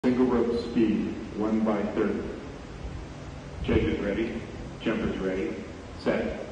Single rope speed, 1 by 30. Judges ready, jumpers ready, set.